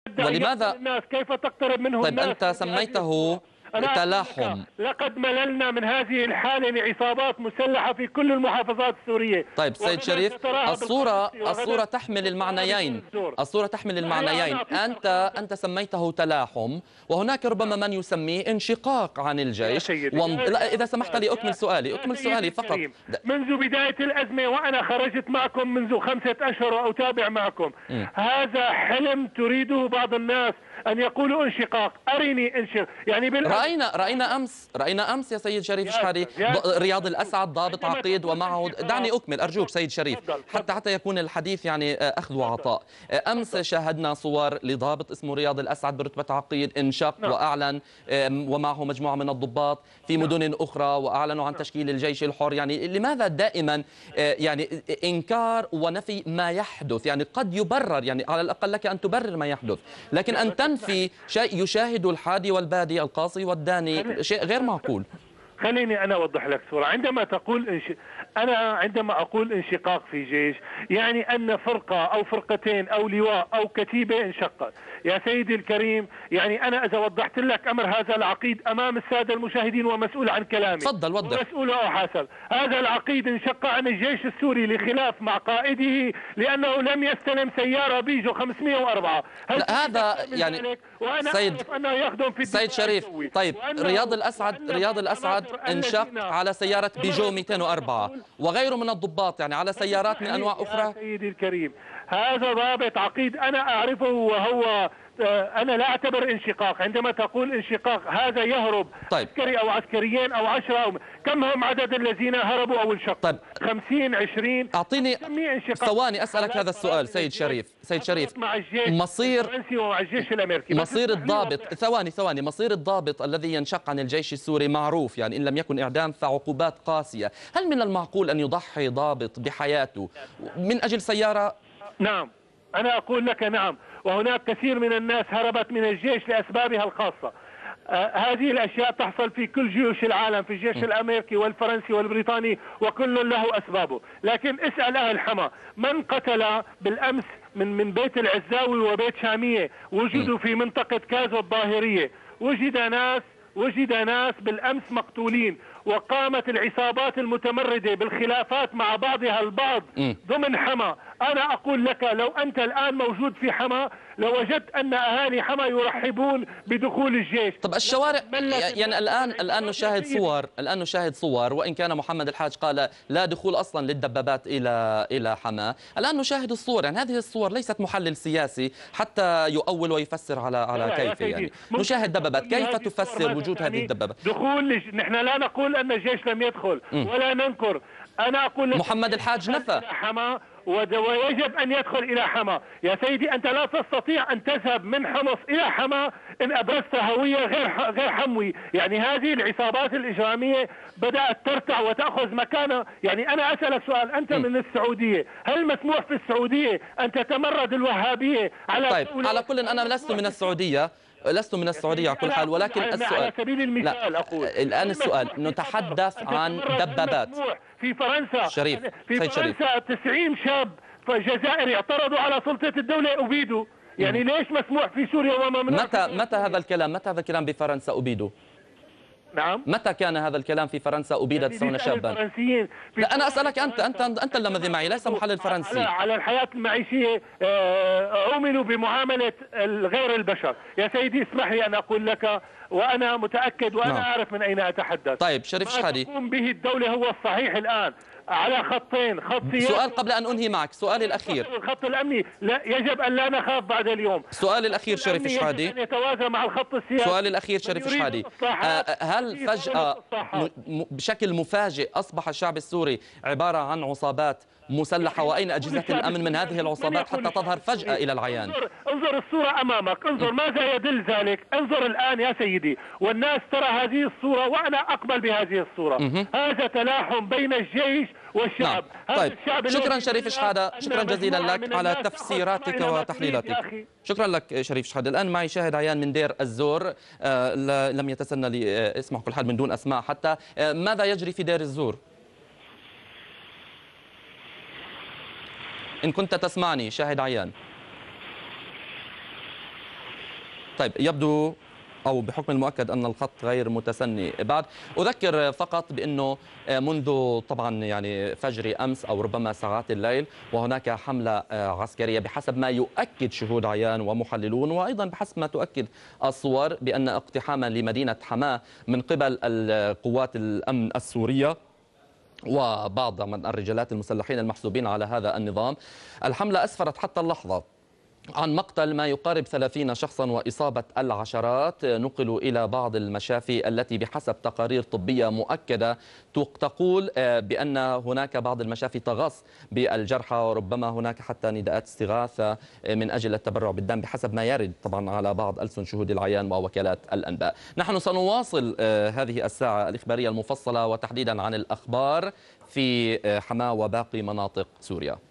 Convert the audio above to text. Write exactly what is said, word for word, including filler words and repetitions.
ولماذا الناس كيف تقترب منه طيب الناس؟ أنت سميته تلاحم. لقد مللنا من هذه الحالة لعصابات مسلحة في كل المحافظات السورية. طيب سيد شريف، الصورة الصورة تحمل المعنيين، الصورة تحمل المعنيين. أنت أنت سميته تلاحم، وهناك ربما من يسميه انشقاق عن الجيش. وم... لا إذا سمحت لي أكمل سؤالي، أكمل سؤالي فقط. منذ بداية الأزمة وأنا خرجت معكم منذ خمسة أشهر وأتابع معكم. م. هذا حلم تريده بعض الناس أن يقولوا انشقاق. أرني انشقاق يعني بال... رأينا رأينا أمس رأينا أمس يا سيد شريف شحادي رياض الأسعد ضابط عقيد ومعه. دعني أكمل أرجوك سيد شريف حتى حتى يكون الحديث يعني أخذ وعطاء. أمس شاهدنا صور لضابط اسمه رياض الأسعد برتبة عقيد انشق وأعلن ومعه مجموعة من الضباط في مدن أخرى وأعلنوا عن تشكيل الجيش الحر. يعني لماذا دائما يعني إنكار ونفي ما يحدث؟ يعني قد يبرر، يعني على الأقل لك أن تبرر ما يحدث، لكن أن تنفي شيء يشاهد الحادي والبادي القاصي والداني شيء غير معقول. خليني أنا أوضح لك صورة. عندما تقول انش... أنا عندما أقول انشقاق في جيش يعني أن فرقة أو فرقتين أو لواء أو كتيبة انشقت. يا سيدي الكريم، يعني أنا إذا وضحت لك أمر هذا العقيد أمام السادة المشاهدين ومسؤول عن كلامي، تفضل وضح. ومسؤول أو حاسب. هذا العقيد انشق عن الجيش السوري لخلاف مع قائده لأنه لم يستلم سيارة بيجو خمسمئة وأربعة. هذا يعني وأنا سيد أعرف أنه يخدم في سيد شريف. طيب رياض الأسعد رياض الأسعد انشق على سيارة بيجو مئتين وأربعة وغيره من الضباط يعني على سيارات من أنواع أخرى. يا سيدي الكريم، هذا ضابط عقيد أنا أعرفه وهو أنا لا أعتبر انشقاق. عندما تقول انشقاق هذا يهرب طيب. عسكري أو عسكريين أو عشرة أو كم هم عدد الذين هربوا أو انشقوا؟ طيب. خمسين عشرين. أعطيني ثواني أسألك هذا السؤال سيد شريف. سيد شريف مع الجيش مصير الفرنسي ومع الجيش الأمريكي مصير الضابط ثواني ثواني مصير الضابط الذي ينشق عن الجيش السوري معروف، يعني إن لم يكن إعدام فعقوبات قاسية. هل من المعقول أن يضحي ضابط بحياته من أجل سيارة؟ نعم أنا أقول لك نعم، وهناك كثير من الناس هربت من الجيش لأسبابها الخاصة. آه هذه الأشياء تحصل في كل جيوش العالم، في الجيش الأمريكي والفرنسي والبريطاني وكل له أسبابه. لكن اسأل أهل حما من قتل بالأمس من من بيت العزاوي وبيت شامية وجدوا في منطقة كازو الظاهرية. وجد ناس وجد ناس بالأمس مقتولين، وقامت العصابات المتمردة بالخلافات مع بعضها البعض ضمن حما. أنا أقول لك لو أنت الآن موجود في حما لوجدت أن أهالي حما يرحبون بدخول الجيش. طب الشوارع يعني الآن الآن نشاهد صور الآن نشاهد صور وإن كان محمد الحاج قال لا دخول أصلا للدبابات إلى إلى حما، الآن نشاهد الصور. يعني هذه الصور ليست محلل سياسي حتى يؤول ويفسر على على كيف يعني نشاهد دبابات. كيف تفسر وجود هذه الدبابات؟ دخول نحن لا نقول أن الجيش لم يدخل ولا ننكر. أنا أقول محمد الحاج نفى حما ويجب أن يدخل إلى حما. يا سيدي أنت لا تستطيع أن تذهب من حمص إلى حما إن أبرزت هوية غير غير حموي. يعني هذه العصابات الإجرامية بدأت ترتع وتأخذ مكانها. يعني أنا أسألك سؤال، أنت من السعودية، هل مسموح في السعودية أن تتمرد الوهابية على طيب على كل أنا لست من السعودية لست من السعودية على كل حال، ولكن السؤال على سبيل المثال أقول الآن السؤال نتحدث عن دبابات في فرنسا. شريف. في سيد شريف. فرنسا تسعين شاب جزائري اعترضوا على سلطة الدولة أبيدوا. يعني ليش مسموح في سوريا وممنوع؟ متى متى هذا الكلام متى هذا الكلام بفرنسا أبيدوا؟ نعم متى كان هذا الكلام في فرنسا أبيد تسعون شابا؟ لا أنا أسألك أنت أنت أنت الذي معي ليس محلل فرنسي. على الحياة المعيشية عملوا بمعاملة غير البشر. يا سيدي اسمح لي أن أقول لك وأنا متأكد وأنا نعم. أعرف من أين أتحدث. طيب شريف شحادي، ما تقوم به الدولة هو الصحيح الآن على خطين، خط سؤال قبل أن أنهي معك، سؤالي الأخير. الخط الأمني لا يجب أن لا نخاف بعد اليوم. سؤالي الأخير شريف شحادي، يجب أن يتوازى مع الخط السياسي. سؤالي الأخير شريف شحادي، هل فجأة بشكل مفاجئ أصبح الشعب السوري عبارة عن عصابات مسلحة، وأين أجهزة الأمن من هذه العصابات حتى تظهر فجأة إلى العيان؟ انظر, انظر الصورة أمامك، انظر ماذا يدل ذلك. انظر الآن يا سيدي والناس ترى هذه الصورة وأنا أقبل بهذه الصورة. هذا تلاحم بين الجيش والشعب. نعم. طيب شكرا شريف شحادة، شكرا جزيلا لك على تفسيراتك وتحليلاتك. شكرا لك شريف شحادة. الآن معي شاهد عيان من دير الزور، آه لم يتسنى لي اسمه كل حال من دون أسماء حتى. آه ماذا يجري في دير الزور؟ إن كنت تسمعني شاهد عيان. طيب يبدو أو بحكم المؤكد أن الخط غير متسني بعد. أذكر فقط بأنه منذ طبعا يعني فجر أمس أو ربما ساعات الليل وهناك حملة عسكرية بحسب ما يؤكد شهود عيان ومحللون، وأيضا بحسب ما تؤكد الصور بأن اقتحاما لمدينة حماة من قبل القوات الأمن السورية وبعض من الرجالات المسلحين المحسوبين على هذا النظام. الحملة أسفرت حتى اللحظة عن مقتل ما يقارب ثلاثين شخصا وإصابة العشرات، نقلوا إلى بعض المشافي التي بحسب تقارير طبية مؤكدة تقول بأن هناك بعض المشافي تغص بالجرحى، وربما هناك حتى نداءات استغاثة من أجل التبرع بالدم بحسب ما يرد طبعا على بعض ألسن شهود العيان ووكالات الأنباء. نحن سنواصل هذه الساعة الإخبارية المفصلة وتحديدا عن الأخبار في حماة وباقي مناطق سوريا.